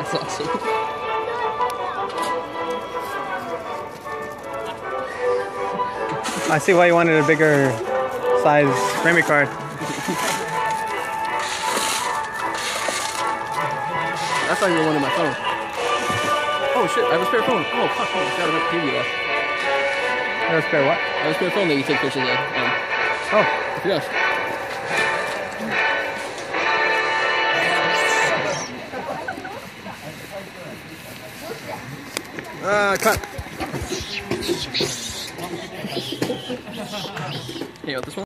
That's awesome. I see why you wanted a bigger size memory card. That's not even one in my phone. Oh shit, I have a spare phone. Oh fuck, I forgot about the TV left. You have a spare what? I have a spare phone that you take pictures of. Oh. Yes. Cut. Hey, you want this one?